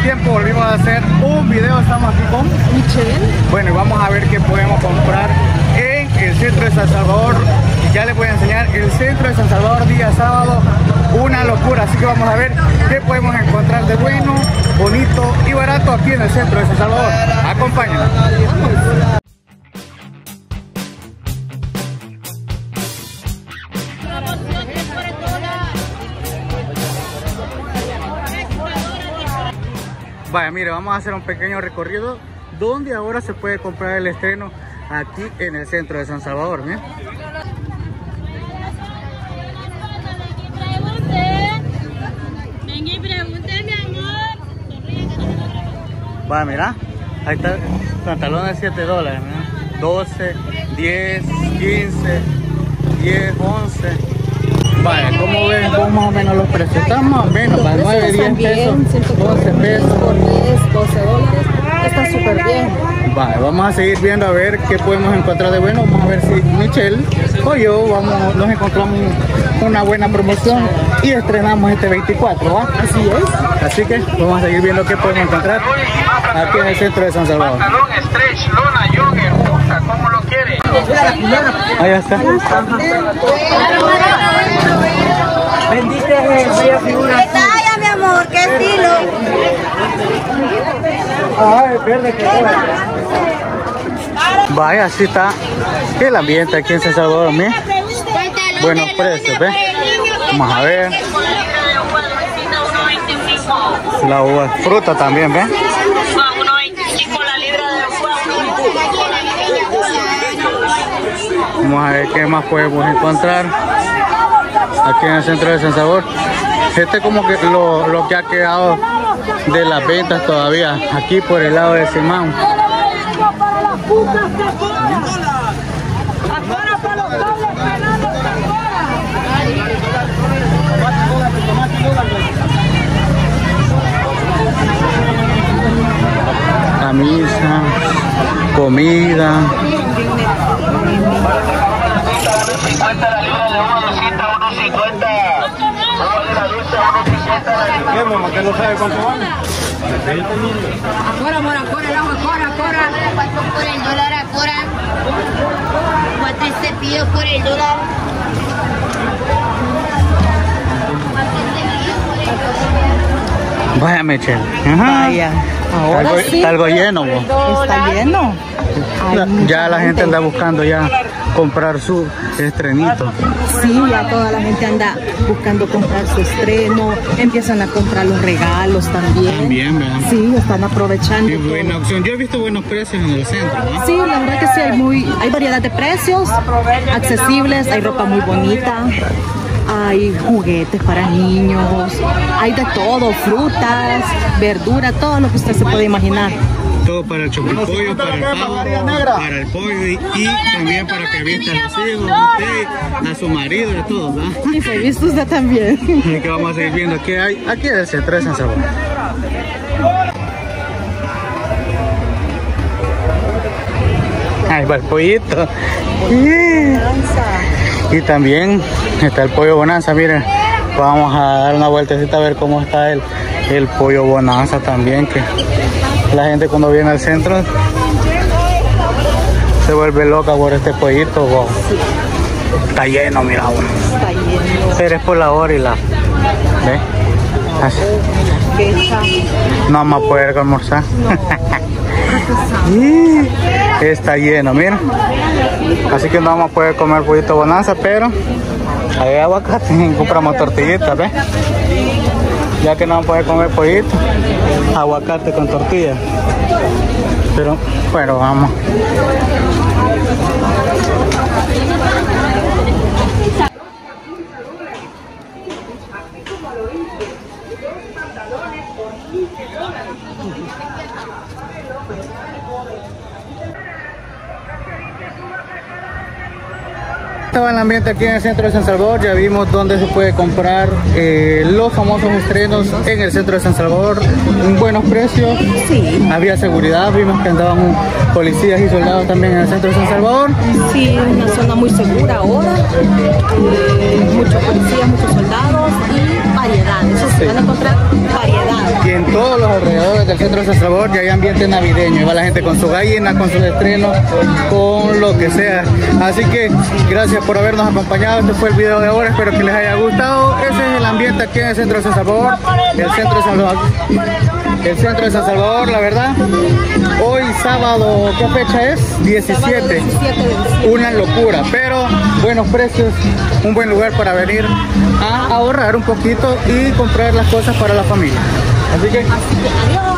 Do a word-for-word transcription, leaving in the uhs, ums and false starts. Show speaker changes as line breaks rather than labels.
tiempo volvimos a hacer un video. Estamos aquí con
Michelle.
Bueno, y vamos a ver qué podemos comprar en el centro de San Salvador. Ya les voy a enseñar el centro de San Salvador día sábado, una locura. Así que vamos a ver qué podemos encontrar de bueno, bonito y barato aquí en el centro de San Salvador. Acompáñanos. Vaya, mire, vamos a hacer un pequeño recorrido donde ahora se puede comprar el estreno aquí en el centro de San Salvador. ¿Bien?
Venga y pregunte, mi amor.
Vaya, mira, ahí está, pantalones siete dólares, mira. doce, diez, quince, diez, once. Vaya, ¿cómo ven vos más o menos los precios? Están más o menos, para nueve, diez pesos, doce pesos.
doce dólares, está súper bien.
Vale, vamos a seguir viendo a ver qué podemos encontrar de bueno. Vamos a ver si Michelle o yo vamos, nos encontramos una buena promoción y estrenamos este veinticuatro, ¿va?
Así es.
Así que vamos a seguir viendo qué podemos encontrar aquí en el centro de San Salvador.
Pantalón stretch, lona, jogger, usa, ¿cómo lo quiere?
Ahí está.
Bendiste bella figura.
¿Qué talla, mi amor? ¿Qué estilo?
Ay, verde que vaya, así está el ambiente aquí en San Salvador. Mira, buenos precios, ¿ves? Vamos a ver. La uva, fruta también, ¿ves?
uno veinticinco la libra de
Vamos a ver qué más podemos encontrar aquí en el centro de San Salvador. Este es como que lo, lo que ha quedado de las ventas todavía aquí por el lado de Simán. Camisa, comida. ¿Qué, mamá? ¿Que no sabe cuánto vale?
Cora, mora, cora, el agua, cora, cora. ¿Cuánto por el dólar, cora? ¿Cuánto es cepillo por el dólar?
Vaya, Michelle. Ajá.
Vaya. Ahora
Algo,
sí.
está algo lleno, vos.
Está lleno.
La-
Hay
ya
mucha
la gente anda buscando ya comprar su estrenito.
Sí, ya toda la gente anda buscando comprar su estreno. Empiezan a comprar los regalos también.
También, ¿verdad?
Sí, están aprovechando.
Qué
todo.
buena opción. Yo he visto buenos precios en el centro, ¿no?
Sí, la verdad que sí, hay, muy, hay variedad de precios accesibles, hay ropa muy bonita, hay juguetes para niños, hay de todo, frutas, verduras, todo lo que usted se puede imaginar.
Todo para el chocopollo, para el pavo, para el pollo y, y también para que vista a los hijos, a usted, a su marido y a todos, ¿verdad?
Y se viste usted también.
Y que vamos a seguir viendo qué hay aquí en el centro de San Salvador. Ahí va el pollito. Y también está el pollo bonanza, miren. Vamos a dar una vueltecita a ver cómo está el, el pollo bonanza también, que la gente cuando viene al centro se vuelve loca por este pollito. Wow. Está lleno, mira, bueno.
Está lleno.
Pero es por la hora y la... ¿Ves? Así. No vamos a poder almorzar. Y está lleno, mira. Así que no vamos a poder comer pollito bonanza, pero hay aguacate y compramos tortillitas, ¿ves? Ya que no vamos a poder comer pollito, aguacate con tortilla. Pero bueno, vamos. Estaba el ambiente aquí en el centro de San Salvador. Ya vimos dónde se puede comprar eh, los famosos estrenos en el centro de San Salvador, en buenos precios.
Sí.
Había seguridad, vimos que andaban policías y soldados también en el centro de San Salvador.
Sí, una zona muy segura ahora. Eh, muchos policías, muchos soldados y variedad, eso sí.
Sí.
Van a encontrar variedad.
Y en todos los alrededores del centro de San Salvador ya hay ambiente navideño. Y va la gente con su gallina, con sus estrenos, con lo que sea. Así que gracias por habernos acompañado. Este fue el video de ahora. Espero que les haya gustado. Ese es el ambiente aquí en el centro de San Salvador. El centro de San Salvador. El centro de San Salvador, la verdad. Hoy sábado, ¿qué fecha es? diecisiete. Una locura, pero buenos precios, un buen lugar para venir a ahorrar un poquito y comprar las cosas para la familia. Así que,
Así que adiós.